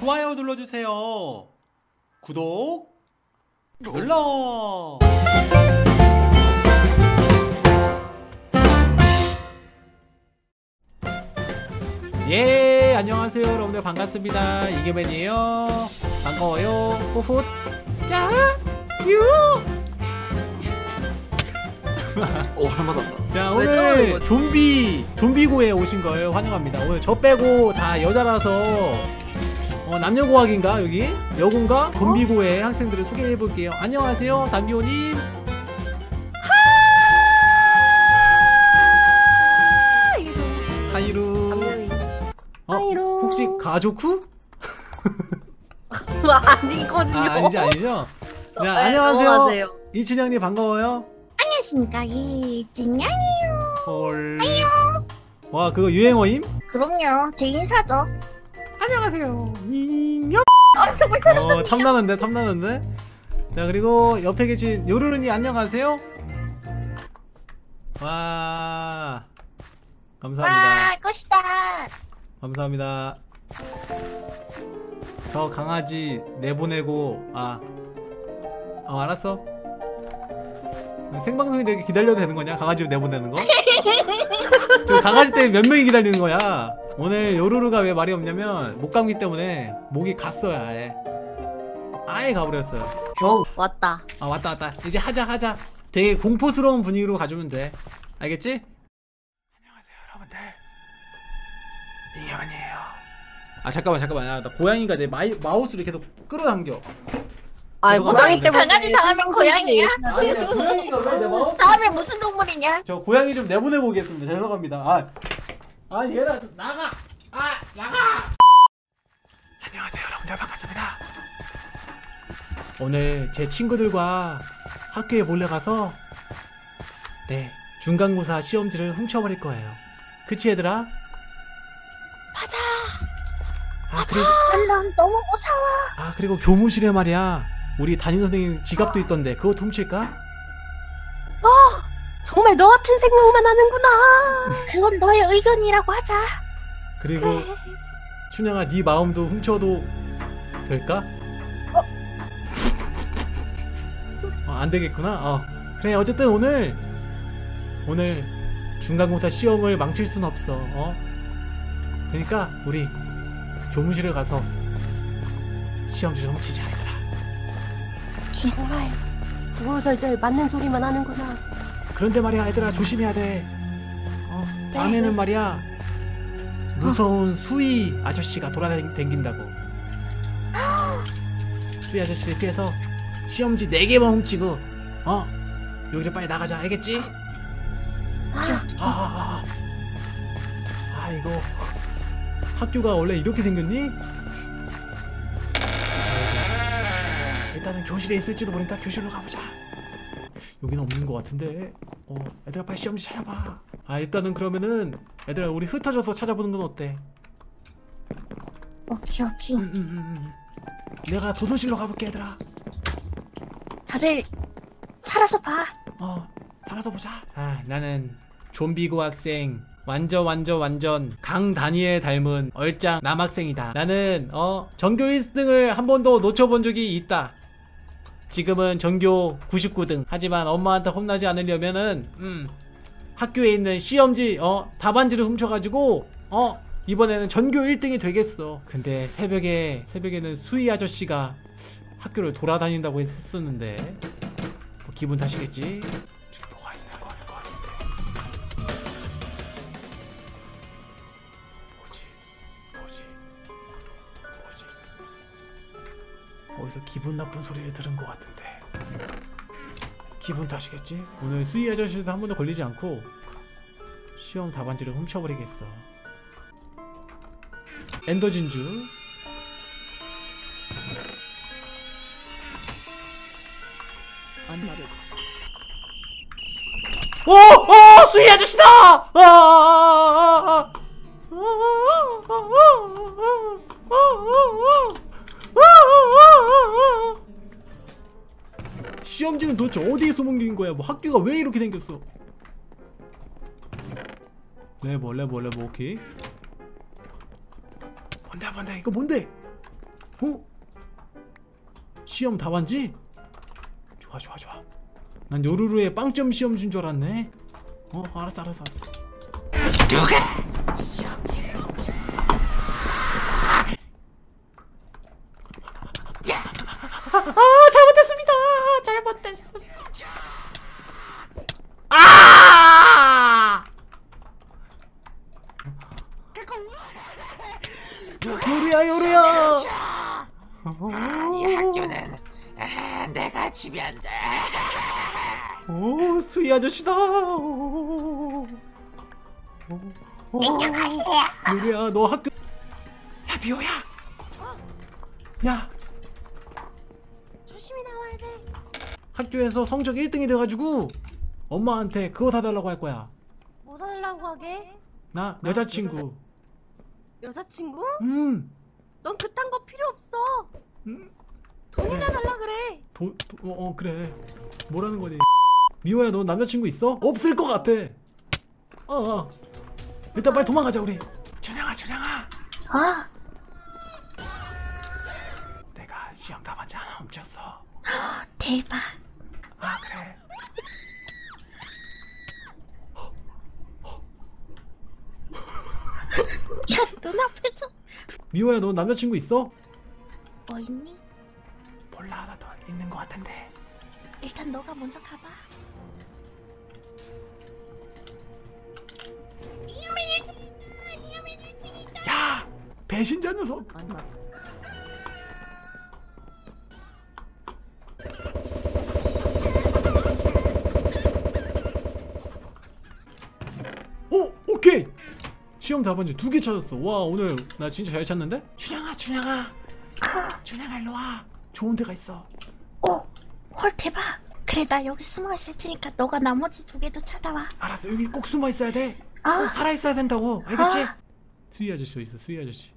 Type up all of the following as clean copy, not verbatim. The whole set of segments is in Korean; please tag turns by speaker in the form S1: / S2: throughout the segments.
S1: 좋아요 눌러주세요. 구독 눌러. 예, 안녕하세요 여러분들, 반갑습니다. 이계맨이에요. 반가워요. 호훗. 자, 유.
S2: 오, 할만하다.
S1: 자, 오늘 좀비고에 오신 거예요. 환영합니다. 오늘 저 빼고 다 여자라서 남녀고학인가 여기? 여군가? 좀비고의 학생들을 소개해볼게요. 안녕하세요, 담비오님. 하이루.
S3: 하이루.
S1: 혹시 가족후?
S3: 아니거든요.
S1: 아니죠? 자,
S3: 네,
S1: 안녕하세요.
S3: 넘어가세요.
S1: 이춘향님 반가워요.
S3: 안녕하십니까, 이진양이에요.
S1: 헐. 와, 그거 유행어임?
S3: 그럼요, 제 인사죠.
S1: 안녕하세요. 인형.
S3: 정말 사람
S1: 탐나는데. 자, 그리고 옆에 계신 요루루니 안녕하세요. 와, 감사합니다.
S3: 와, 꽃이다.
S1: 감사합니다. 저 강아지 내보내고 알았어. 생방송인데 이렇게 기다려도 되는 거냐? 강아지 내보내는 거? 저 강아지 때문에 몇 명이 기다리는 거야. 오늘 요루루가 왜 말이 없냐면 목감기 때문에 목이 갔어요. 아예 가버렸어요.
S3: 왔다.
S1: 왔다. 이제 하자. 되게 공포스러운 분위기로 가주면 돼. 알겠지? 안녕하세요 여러분들, 이경환이에요. 잠깐만. 나 고양이가 내 마우스를 계속 끌어당겨.
S3: 고양이 때문에 강아지 다음엔 고양이야?
S1: 고양이가 왜 내 마우스?
S3: 다음엔 무슨 동물이냐?
S1: 저 고양이 좀 내보내고 오겠습니다. 죄송합니다. 얘라 좀 나가. 나가. 안녕하세요 여러분들, 반갑습니다. 오늘 제 친구들과 학교에 몰래 가서 중간고사 시험지를 훔쳐버릴 거예요. 그치 얘들아?
S3: 맞아.
S1: 그리고
S3: 난 너무 무서워.
S1: 그리고 교무실에 말이야, 우리 담임선생님 지갑도 있던데 그거 훔칠까?
S3: 정말 너 같은 생각만 하는구나. 그건 너의 의견이라고 하자.
S1: 그리고 춘향아, 네 마음도 훔쳐도 될까? 안 되겠구나. 그래, 어쨌든 오늘 중간고사 시험을 망칠 순 없어. 그러니까 우리 교무실에 가서 시험지 좀 훔치자 얘들아.
S3: 정말 구구절절 맞는 소리만 하는구나.
S1: 그런데 말이야 얘들아, 조심해야 돼. 밤에는 말이야 무서운 수위 아저씨가 돌아다닌다고. 수위 아저씨를 피해서 시험지 4개만 훔치고 여기를 빨리 나가자. 알겠지? 이거 학교가 원래 이렇게 생겼니? 일단은 교실에 있을지도 모르니까 교실로 가보자. 여기는 없는 것 같은데. 얘들아 빨리 시험지 찾아봐. 일단은 그러면은 얘들아 우리 흩어져서 찾아보는 건 어때?
S3: 오케이.
S1: 내가 도도실로 가볼게 얘들아.
S3: 다들 살아서 봐.
S1: 살아서 보자. 나는 좀비고 학생, 완전 강 다니엘 닮은 얼짱 남학생이다. 나는 전교 1등을 한 번도 놓쳐본 적이 있다. 지금은 전교 99등. 하지만 엄마한테 혼나지 않으려면은 학교에 있는 시험지 답안지를 훔쳐가지고 이번에는 전교 1등이 되겠어. 근데 새벽에는 수희 아저씨가 학교를 돌아다닌다고 했었는데 기분 탓이겠지? 지금 뭐가 있나 거 뭐지? 어디서 기분 나쁜 소리를 들은 것 같은데 기분 탓이겠지? 오늘 수희 아저씨도 한 번도 걸리지 않고 시험 답안지를 훔쳐버리겠어. 엔더 진주. 수희 아저씨다! 시험지는 도대체 어디에 숨은 거야? 뭐 학교가 왜 이렇게 생겼어? 레버 오케이. 뭔데 이거 뭔데? 어? 시험 다 봤지? 좋아 좋아 좋아. 난 요루루에 빵점 시험 준 줄 알았네. 알았어 알았어 알았어. 잘못했습니다. 잘못했습니다. 요루야 요루야.
S4: 이 학교는 내가 지배한다.
S1: 오 수희 아저씨다. 요루야 너 학교. 야 미호야. 야
S3: 조심히 나와야 돼.
S1: 학교에서 성적 1등이 돼가지고 엄마한테 그거 사달라고 할 거야.
S3: 뭐 살라고 하게?
S1: 나 여자친구.
S3: 여자친구?
S1: 음.
S3: 넌 그딴 거 필요 없어.
S1: 음.
S3: 돈이나
S1: 그래.
S3: 달라 그래.
S1: 그래. 뭐라는 거니? 미호야 너 남자친구 있어? 없을 것 같아. 일단 빨리 도망가자 우리. 준영아 내가 시험 답안지 하나 훔쳤어.
S3: 대박.
S1: 아 그래.
S3: 야 눈앞에서
S1: 미호야 너 남자친구 있어?
S3: 뭐 있니?
S1: 몰라 나도 있는 것 같은데.
S3: 일단 너가 먼저 가봐.
S1: 야 배신자 녀석. 오케이. 시험 답안지 2개 찾았어. 와 오늘 나 진짜 잘 찾는데? 준영아 일로와. 좋은 데가 있어.
S3: 헐 대박. 그래 나 여기 숨어 있을 테니까 너가 나머지 2개도 찾아와.
S1: 알았어 여기 꼭 숨어 있어야 돼.
S3: 아.
S1: 살아 있어야 된다고. 알겠지?
S3: 아.
S1: 수희 아저씨 어디 있어? 수희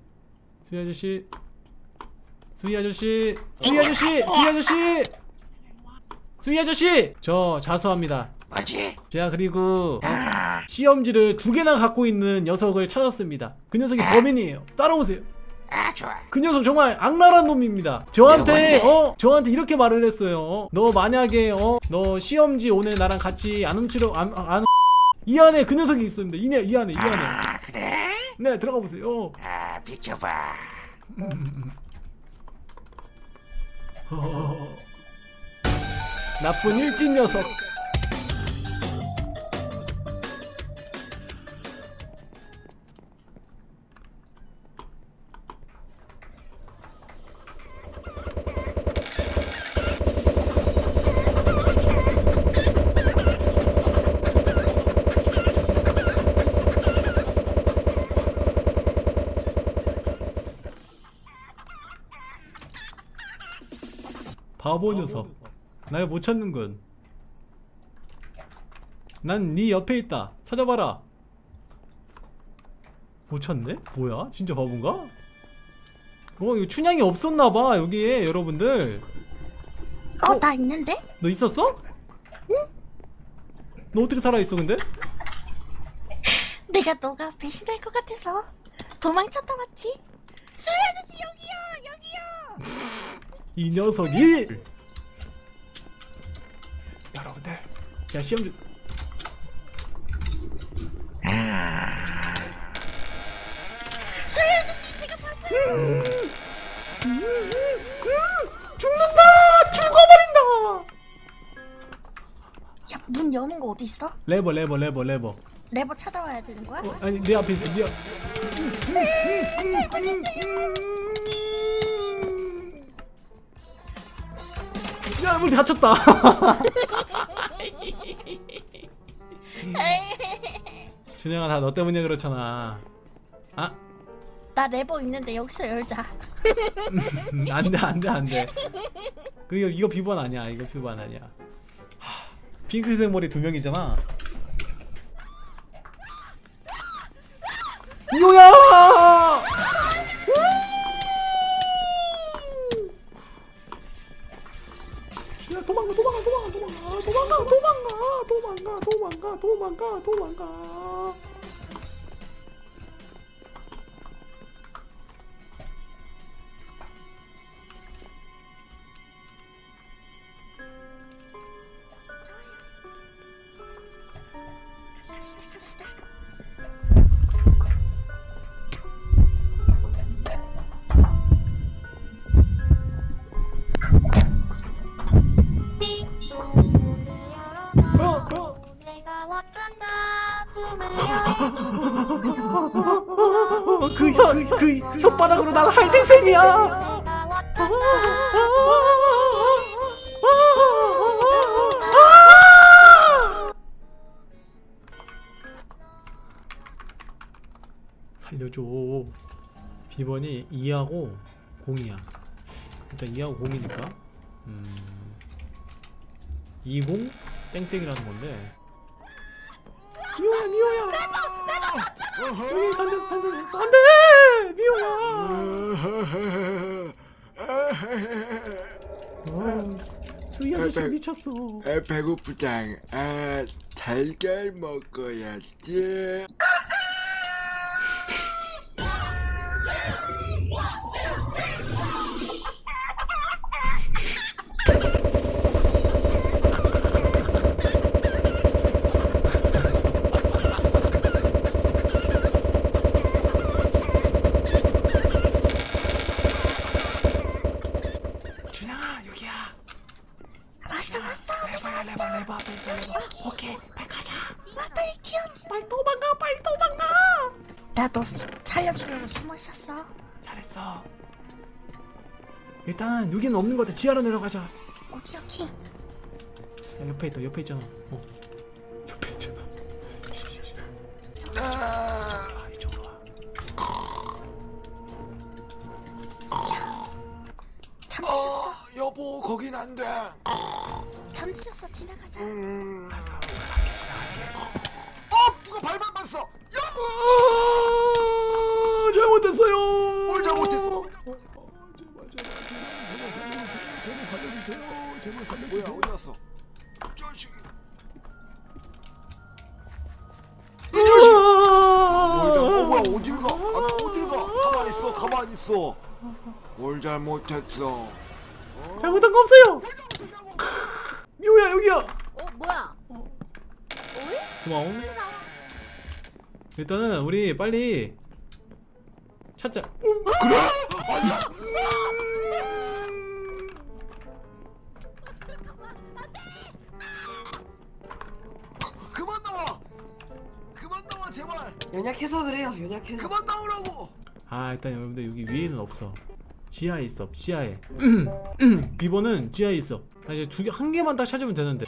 S1: 아저씨 저 자수합니다.
S4: 뭐지?
S1: 제가 그리고 시험지를 2개나 갖고 있는 녀석을 찾았습니다. 그 녀석이 범인이에요. 따라오세요.
S4: 좋아.
S1: 그 녀석 정말 악랄한 놈입니다. 저한테 이렇게 말을 했어요. 너 만약에 너 시험지 오늘 나랑 같이 안 훔치러 이 안에 그 녀석이 있습니다. 이 안에.
S4: 그래?
S1: 네 들어가 보세요.
S4: 비켜봐.
S1: 나쁜 일진 녀석. 바보 녀석. 날 못 찾는군. 난 네 옆에 있다. 찾아봐라. 못 찾네? 뭐야? 진짜 바본가? 이거 춘향이 없었나봐 여기에 여러분들.
S3: 나 있는데?
S1: 너 있었어? 응? 너 어떻게 살아있어 근데?
S3: 내가 너가 배신할 것 같아서 도망쳤다 왔지. 수희 아저씨 여기요.
S1: 이 녀석이! 여러분들 제가 시험 중
S3: 수희 아저씨 제가 봤어요.
S1: 죽는다! 죽어버린다!
S3: 야 문 여는 거 어디 있어?
S1: 레버
S3: 레버 찾아와야 되는 거야?
S1: 아니 내 앞에 있어. 야 문 닫혔다. 준영아 다 너 때문이야 그렇잖아.
S3: 나 레버 있는데 여기서 열자.
S1: 안돼. 이거 비번 아니야. 핑크색 머리 2명이잖아. 이거야! 야 도망가. 그 혓바닥으로 날 핥을 셈이야. 살려줘. 비번이 2하고 0이야. 일단 2하고 0이니까 20 땡땡이라는 건데. 미호야 여기 던져 안돼 미호야. 수희 아저씨 미쳤어.
S2: 배고프다. 달걀 먹어야지.
S1: 준영아 여기야.
S3: 왔어.
S1: 레버 앞에 있어 레버. 오케이 빨리 가자.
S3: 빨리 튀어.
S1: 빨리 도망가.
S3: 나 너 살려주려고 숨어 있었어.
S1: 잘했어. 일단 여기는 없는 것 같아. 지하로 내려가자.
S3: 오케이.
S1: 야, 옆에 있잖아. 옆에 있잖아. 이쪽으로 와.
S3: 잠들었어.
S2: 여보, 거긴 안 돼.
S3: 잠들었어. 지나가자.
S1: 지나갈게.
S2: 누가 발만 봤어.
S1: 잘못했어요.
S2: 뭘 잘못했어?
S1: 제발 살려주세요.
S2: 뭐야, 어디 갔어? 자식이. 뭐야, 어딜 가? 어딜 가? 가만히 있어. 뭘 잘못했어?
S1: 잘못한 거 없어요. 미호야 여기야.
S3: 뭐야? 어이?
S1: 고마워. 일단은 우리 빨리 찾자.
S2: 그래? 아니야. 그만 나와 제발.
S5: 연약해서 그래요. 연약해서.
S2: 그만 나오라고.
S1: 일단 여러분들 여기 위에는 없어. 지하에 있어. 지하에. 비번은 지하에 있어. 이제 한 개만 딱 찾으면 되는데.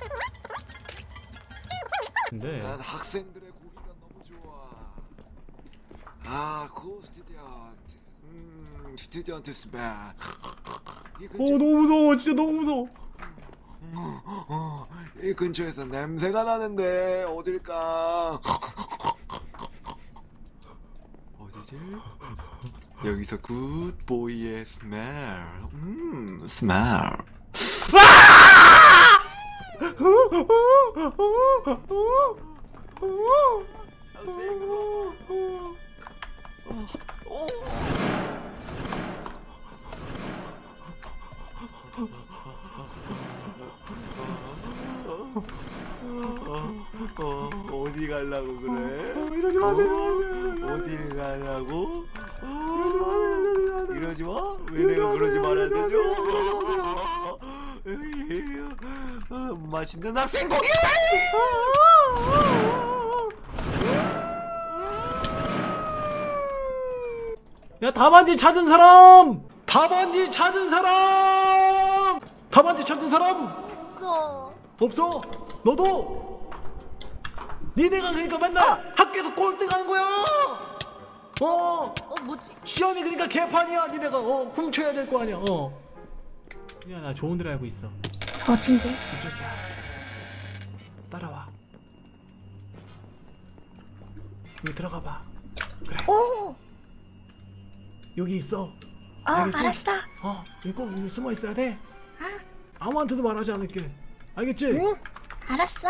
S1: 근데
S2: 난 학생들의 고기가 너무 좋아. 스튜디언트. 스튜디언트 스멜.
S1: 너무 무서워. 진짜 너무 무서워.
S2: 이 근처에서 냄새가 나는데 어딜까? 어디지? 여기서 굿보이의 스멜. 스멜. 어디 가려고 그래?
S1: 이러지 마세요.
S2: 어딜 가려고? 이러지 마? 왜 내가 그러지 말아야 되죠? 맛있는 학생 고기!
S1: 야, 답안지 찾은 사람! 답안지 찾은 사람! 답안지 찾은 사람! 없어? 너도? 니네가 그러니까 맨날 학교에서 꼴등하는 거야!
S3: 뭐지?
S1: 시험이 그러니까 개판이야. 니네가 훔쳐야 될 거 아니야. 야, 나 좋은 데를 알고 있어.
S3: 어딘데?
S1: 이쪽이야. 따라와. 여기 들어가 봐. 그래.
S3: 오!
S1: 여기 있어. 알겠지?
S3: 알았어.
S1: 여기 꼭 여기 숨어 있어야 돼.
S3: 아,
S1: 아무한테도 말하지 않을게. 알겠지?
S3: 응, 알았어.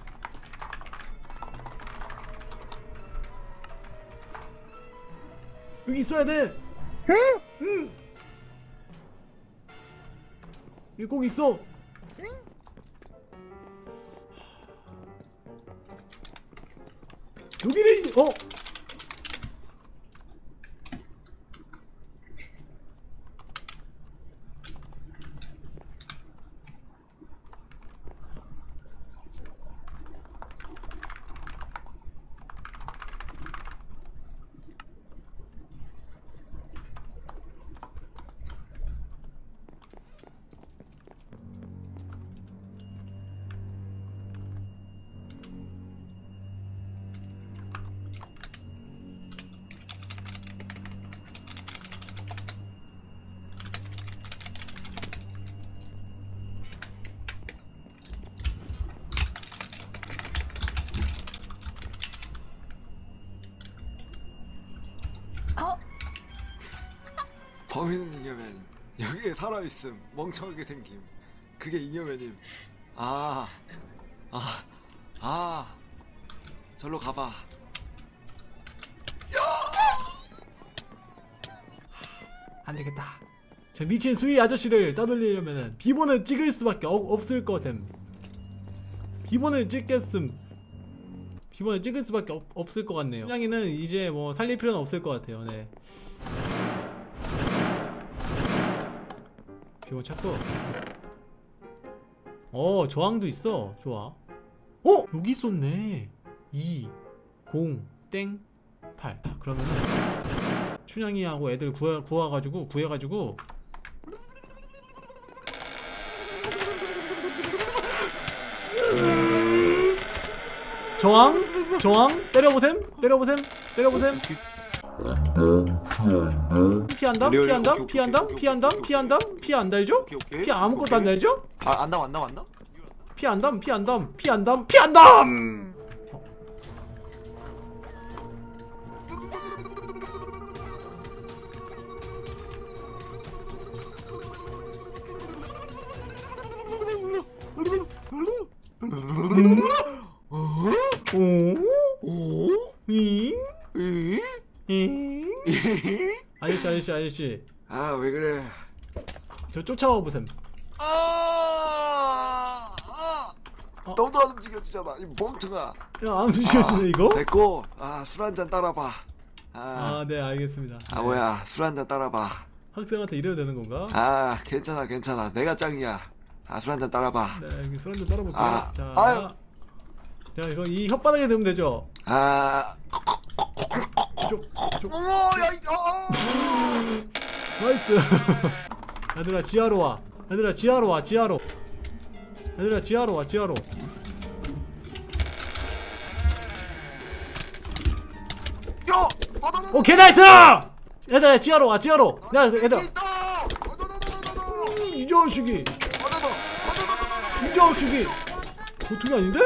S1: 여기 있어야 돼.
S3: 응,
S1: 응. 여기 꼭 있어.
S3: 응.
S1: 여기는
S2: 여기에 살아있음. 멍청하게 생김. 그게 잉여맨임. 절로 가봐.
S1: 안 되겠다. 저 미친 수위 아저씨를 따돌리려면은 비번을 찍을 수밖에 없을 거셈. 비번을 찍겠음. 비번을 찍을 수밖에 없을 것 같네요. 춘향이는 이제 뭐 살릴 필요는 없을 것 같아요. 네. 비번 찾고. 저항도 있어. 좋아. 여기 있었네. 2 0 땡 8. 그러면은 춘향이하고 애들 구해가지고 저항 때려보셈 피 안 달죠? 피 아무것도 안 달죠?
S2: 안 나.
S1: 피 안 담. 아저씨.
S2: 왜 그래?
S1: 저 쫓아와 보셈.
S2: 너도 안 움직여지잖아 이 멍청아.
S1: 야, 안 움직여지네 이거?
S2: 됐고 술 한잔 따라봐.
S1: 네 알겠습니다.
S2: 뭐야 술 한잔 따라봐.
S1: 학생한테 이래도 되는 건가?
S2: 괜찮아 내가 짱이야. 술 한잔 따라봐.
S1: 네 여기 술 한잔 따라볼게요.
S2: 아유.
S1: 자 이거 이 혓바닥에 넣으면 되죠? 나이스. 얘들아 지하로 와. 지하로. 오케이 나이스! 얘들아 지하로 와. 야 얘들아 이 자식이 보통이 아닌데?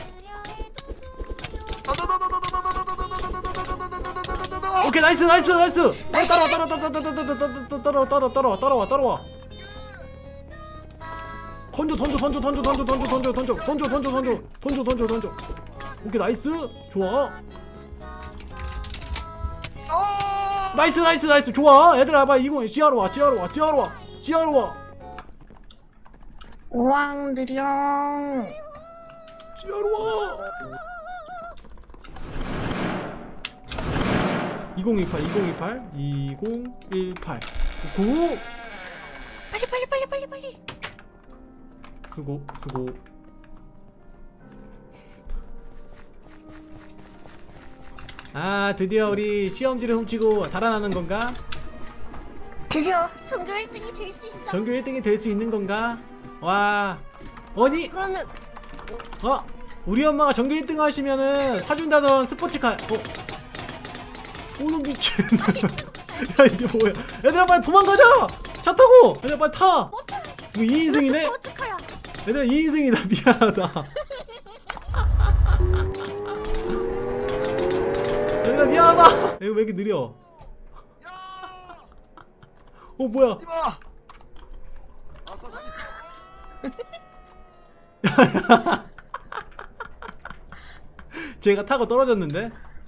S1: 오케이 나이스. 따라와. 던져. 오케이 나이스. 좋아. 나이스. 좋아. 얘들아 봐 이거 지하로 와.
S3: 우왕드령.
S1: 지하로 와. 2018 9
S3: 빨리.
S1: 수고. 드디어 우리 시험지를 훔치고 달아나는 건가?
S3: 드디어 전교 1등이 될 수 있어.
S1: 전교 1등이 될 수 있는 건가? 와. 아니
S3: 그러면
S1: 우리 엄마가 전교 1등 하시면은 사준다던 스포츠카. 너 미친. 야 이게 뭐야? 얘들아 빨리 도망가자. 차 타고. 얘들아 빨리 타. 이거 2인승이네.
S3: 스포츠카야.
S1: 얘들아 2인승이다. 미안하다. 얘들아 미안하다. 이거 왜 이렇게 느려? 뭐야?
S2: 하지마.
S1: 제가 타고 떨어졌는데.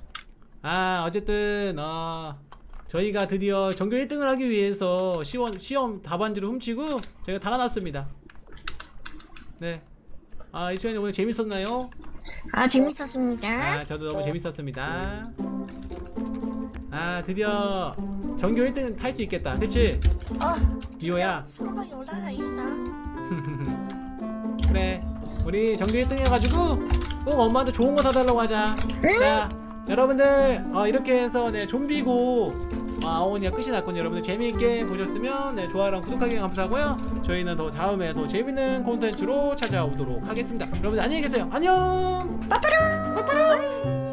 S1: 어쨌든 저희가 드디어 전교 1등을 하기 위해서 시험 답안지를 훔치고 저희가 달아놨습니다. 네. 이천이 오늘 재밌었나요?
S3: 재밌었습니다.
S1: 저도 너무 재밌었습니다. 드디어 전교 1등 탈 수 있겠다. 그치? 디오야.
S3: 성적이 올라가 있어.
S1: 그래. 우리 전교 1등 해가지고 꼭 엄마한테 좋은 거 사달라고 하자. 자, 여러분들 이렇게 해서 좀비고 아오니가 끝이 났군요. 여러분들 재미있게 보셨으면 좋아요랑 구독하기 감사하고요. 저희는 다음에 더 재밌는 콘텐츠로 찾아오도록 하겠습니다. 여러분들 안녕히 계세요. 안녕.
S3: 빠빠랑.